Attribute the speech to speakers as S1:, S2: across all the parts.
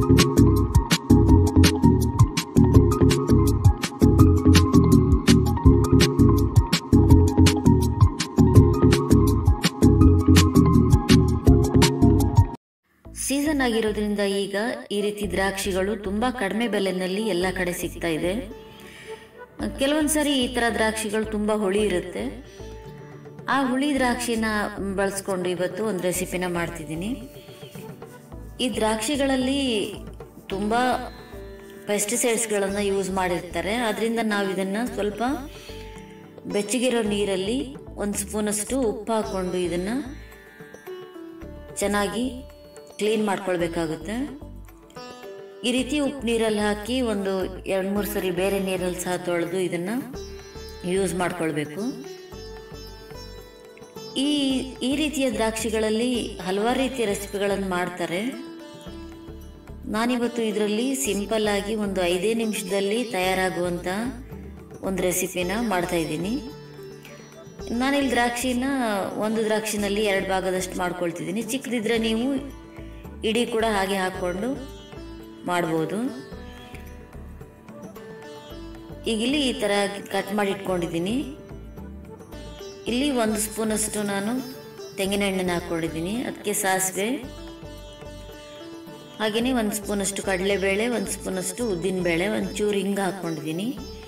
S1: Season ಆಗಿರೋದ್ರಿಂದ ಈಗ ಈ ರೀತಿ ದ್ರಾಕ್ಷಿಗಳು ತುಂಬ ಕಡಿಮೆ ಬೆಲೆಯಲ್ಲಿ ಎಲ್ಲ ಕಡೆ ಸಿಗ್ತಾ ಇದೆ. ಕೆಲವೊಂದು ಸಾರಿ ಈ ಥರ ದ್ರಾಕ್ಷಿಗಳು ತುಂಬ ಹುಳಿ ಇರುತ್ತೆ. ಆ ಹುಳಿ ದ್ರಾಕ್ಷಿನ ಬಳಸ್ಕೊಂಡು ಇವತ್ತು ಒಂದು ರೆಸಿಪಿನ ಮಾಡ್ತಿದ್ದೀನಿ. ಈ ದ್ರಾಕ್ಷಿಗಳಲ್ಲಿ ತುಂಬ ಪೆಸ್ಟಿಸೈಡ್ಸ್ಗಳನ್ನು ಯೂಸ್ ಮಾಡಿರ್ತಾರೆ. ಅದರಿಂದ ನಾವು ಇದನ್ನು ಸ್ವಲ್ಪ ಬೆಚ್ಚಗಿರೋ ನೀರಲ್ಲಿ 1 ಸ್ಪೂನಷ್ಟು ಉಪ್ಪು ಹಾಕ್ಕೊಂಡು ಇದನ್ನು ಚೆನ್ನಾಗಿ ಕ್ಲೀನ್ ಮಾಡ್ಕೊಳ್ಬೇಕಾಗುತ್ತೆ. ಈ ರೀತಿ ಉಪ್ಪು ನೀರಲ್ಲಿ ಹಾಕಿ ಒಂದು 2-3 ಸರಿ ಬೇರೆ ನೀರಲ್ಲಿ ಸಹ ತೊಳೆದು ಇದನ್ನು ಯೂಸ್ ಮಾಡ್ಕೊಳ್ಬೇಕು. ಈ ರೀತಿಯ ದ್ರಾಕ್ಷಿಗಳಲ್ಲಿ ಹಲವಾರು ರೀತಿಯ ರೆಸಿಪಿಗಳನ್ನು ಮಾಡ್ತಾರೆ. ನಾನಿವತ್ತು ಇದರಲ್ಲಿ ಸಿಂಪಲ್ ಆಗಿ ಒಂದು 5 ನಿಮಿಷದಲ್ಲಿ ತಯಾರಾಗುವಂಥ ಒಂದು ರೆಸಿಪಿನ ಮಾಡ್ತಾ ಇದ್ದೀನಿ. ನಾನಿಲ್ಲಿ ದ್ರಾಕ್ಷಿನ ಒಂದು ದ್ರಾಕ್ಷಿನಲ್ಲಿ 2 ಭಾಗದಷ್ಟು ಮಾಡ್ಕೊಳ್ತಿದ್ದೀನಿ. ಚಿಕ್ಕದಿದ್ರೆ ನೀವು ಇಡೀ ಕೂಡ ಹಾಗೆ ಹಾಕ್ಕೊಂಡು ಮಾಡ್ಬೋದು. ಈಗಿಲ್ಲಿ ಈ ಥರ ಕಟ್ ಮಾಡಿ ಇಟ್ಕೊಂಡಿದ್ದೀನಿ. ಇಲ್ಲಿ 1 ಸ್ಪೂನಷ್ಟು ನಾನು ತೆಂಗಿನ ಎಣ್ಣೆನ ಹಾಕ್ಕೊಂಡಿದ್ದೀನಿ. ಅದಕ್ಕೆ ಸಾಸಿವೆ, ಹಾಗೆಯೇ 1 ಸ್ಪೂನಷ್ಟು ಕಡಲೆಬೇಳೆ, 1 ಸ್ಪೂನಷ್ಟು ಉದ್ದಿನಬೇಳೆ, ಒಂಚೂರು ಹಿಂಗೆ ಹಾಕ್ಕೊಂಡಿದ್ದೀನಿ.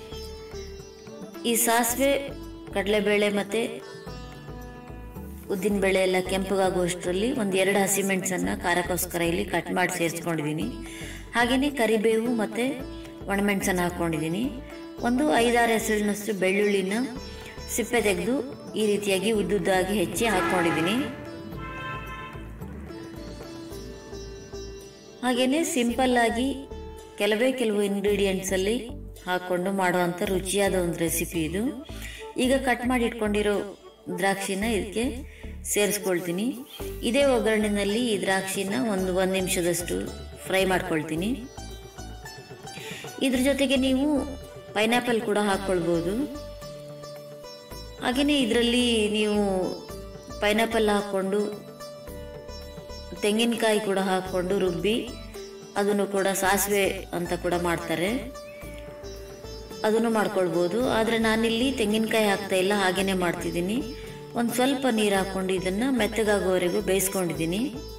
S1: ಈ ಸಾಸಿವೆ, ಕಡಲೆಬೇಳೆ ಮತ್ತು ಉದ್ದಿನಬೇಳೆ ಎಲ್ಲ ಕೆಂಪಗಾಗುವಷ್ಟರಲ್ಲಿ 1-2 ಹಸಿಮೆಣಸನ್ನು ಖಾರಕ್ಕೋಸ್ಕರ ಇಲ್ಲಿ ಕಟ್ ಮಾಡಿ ಸೇರಿಸ್ಕೊಂಡಿದ್ದೀನಿ. ಹಾಗೆಯೇ ಕರಿಬೇವು ಮತ್ತು ಒಣಮೆಣಸನ್ನು ಹಾಕ್ಕೊಂಡಿದ್ದೀನಿ. ಒಂದು 5-6 ಹೆಸರಿನಷ್ಟು ಬೆಳ್ಳುಳ್ಳಿನ ಸಿಪ್ಪೆ ತೆಗೆದು ಈ ರೀತಿಯಾಗಿ ಉದ್ದುದ್ದಾಗಿ ಹೆಚ್ಚಿ ಹಾಕ್ಕೊಂಡಿದ್ದೀನಿ. ಹಾಗೆಯೇ ಸಿಂಪಲ್ಲಾಗಿ ಕೆಲವು ಇಂಗ್ರೀಡಿಯೆಂಟ್ಸಲ್ಲಿ ಹಾಕ್ಕೊಂಡು ಮಾಡುವಂಥ ರುಚಿಯಾದ ಒಂದು ರೆಸಿಪಿ ಇದು. ಈಗ ಕಟ್ ಮಾಡಿ ಇಟ್ಕೊಂಡಿರೋ ದ್ರಾಕ್ಷಿನ ಇದಕ್ಕೆ ಸೇರಿಸ್ಕೊಳ್ತೀನಿ. ಇದೇ ಒಗ್ಗರಣೆಯಲ್ಲಿ ಈ ದ್ರಾಕ್ಷಿನ ಒಂದು ನಿಮಿಷದಷ್ಟು ಫ್ರೈ ಮಾಡ್ಕೊಳ್ತೀನಿ. ಇದ್ರ ಜೊತೆಗೆ ನೀವು ಪೈನಾಪಲ್ ಕೂಡ ಹಾಕ್ಕೊಳ್ಬೋದು. ಹಾಗೆಯೇ ಇದರಲ್ಲಿ ನೀವು ಪೈನಾಪಲ್ ಹಾಕ್ಕೊಂಡು ತೆಂಗಿನಕಾಯಿ ಕೂಡ ಹಾಕ್ಕೊಂಡು ರುಬ್ಬಿ ಅದನ್ನು ಕೂಡ ಸಾಸಿವೆ ಅಂತ ಕೂಡ ಮಾಡ್ತಾರೆ, ಅದನ್ನು ಮಾಡ್ಕೊಳ್ಬೋದು. ಆದರೆ ನಾನಿಲ್ಲಿ ತೆಂಗಿನಕಾಯಿ ಹಾಕ್ತಾ ಇಲ್ಲ, ಹಾಗೇನೆ ಮಾಡ್ತಿದ್ದೀನಿ. ಒಂದು ಸ್ವಲ್ಪ ನೀರು ಹಾಕ್ಕೊಂಡು ಇದನ್ನು ಮೆತ್ತಗಾಗುವವರೆಗೂ ಬೇಯಿಸ್ಕೊಂಡಿದ್ದೀನಿ.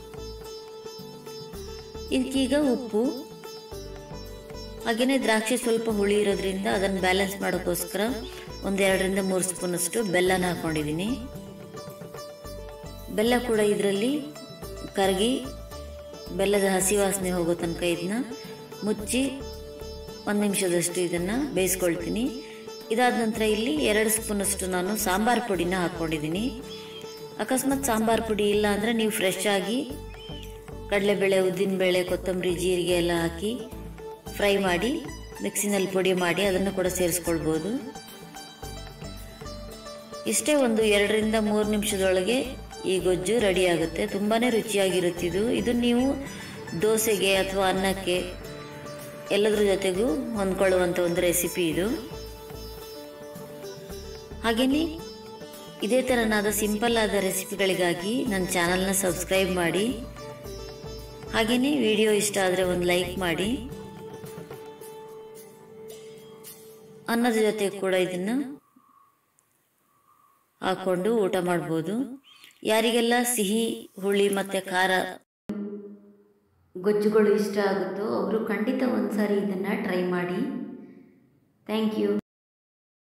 S1: ಇದಕ್ಕೀಗ ಉಪ್ಪು, ಹಾಗೆಯೇ ದ್ರಾಕ್ಷಿ ಸ್ವಲ್ಪ ಹುಳಿ ಇರೋದ್ರಿಂದ ಅದನ್ನು ಬ್ಯಾಲೆನ್ಸ್ ಮಾಡೋಕ್ಕೋಸ್ಕರ 1-2-3 ಸ್ಪೂನಷ್ಟು ಬೆಲ್ಲನ ಹಾಕ್ಕೊಂಡಿದ್ದೀನಿ. ಬೆಲ್ಲ ಕೂಡ ಇದರಲ್ಲಿ ಕರಗಿ ಬೆಲ್ಲದ ಹಸಿ ವಾಸನೆ ಹೋಗೋ ತನಕ ಇದನ್ನ ಮುಚ್ಚಿ 1 ನಿಮಿಷದಷ್ಟು ಇದನ್ನು ಬೇಯಿಸ್ಕೊಳ್ತೀನಿ. ಇದಾದ ನಂತರ ಇಲ್ಲಿ 2 ಸ್ಪೂನಷ್ಟು ನಾನು ಸಾಂಬಾರು ಪುಡಿನ ಹಾಕ್ಕೊಂಡಿದ್ದೀನಿ. ಅಕಸ್ಮಾತ್ ಸಾಂಬಾರು ಪುಡಿ ಇಲ್ಲ ಅಂದರೆ ನೀವು ಫ್ರೆಶ್ ಆಗಿ ಕಡಲೆಬೇಳೆ, ಉದ್ದಿನಬೇಳೆ, ಕೊತ್ತಂಬರಿ, ಜೀರಿಗೆ ಎಲ್ಲ ಹಾಕಿ ಫ್ರೈ ಮಾಡಿ ಮಿಕ್ಸಿನಲ್ಲಿ ಪುಡಿ ಮಾಡಿ ಅದನ್ನು ಕೂಡ ಸೇರಿಸ್ಕೊಳ್ಬೋದು. ಇಷ್ಟೇ, ಒಂದು 2-3 ನಿಮಿಷದೊಳಗೆ ಈ ಗೊಜ್ಜು ರೆಡಿ ಆಗುತ್ತೆ. ತುಂಬಾ ರುಚಿಯಾಗಿರುತ್ತಿದ್ದು. ಇದು ನೀವು ದೋಸೆಗೆ ಅಥವಾ ಅನ್ನಕ್ಕೆ ಎಲ್ಲದರ ಜೊತೆಗೂ ಹೊಂದ್ಕೊಳ್ಳುವಂಥ ಒಂದು ರೆಸಿಪಿ ಇದು. ಹಾಗೆಯೇ ಇದೇ ಥರನಾದ ಸಿಂಪಲ್ ಆದ ರೆಸಿಪಿಗಳಿಗಾಗಿ ನನ್ನ ಚಾನಲ್ನ ಸಬ್ಸ್ಕ್ರೈಬ್ ಮಾಡಿ. ಹಾಗೆಯೇ ವಿಡಿಯೋ ಇಷ್ಟ ಆದರೆ ಒಂದು ಲೈಕ್ ಮಾಡಿ. ಅನ್ನದ ಜೊತೆ ಕೂಡ ಇದನ್ನು ಹಾಕ್ಕೊಂಡು ಊಟ ಮಾಡ್ಬೋದು. ಯಾರಿಗೆಲ್ಲ ಸಿಹಿ, ಹುಳಿ ಮತ್ತು ಖಾರ ಗೊಜ್ಜುಗಳು ಇಷ್ಟ ಆಗುತ್ತೋ ಅವರು ಖಂಡಿತ ಒಂದು ಸಾರಿ ಇದನ್ನು ಟ್ರೈ ಮಾಡಿ. Thank you.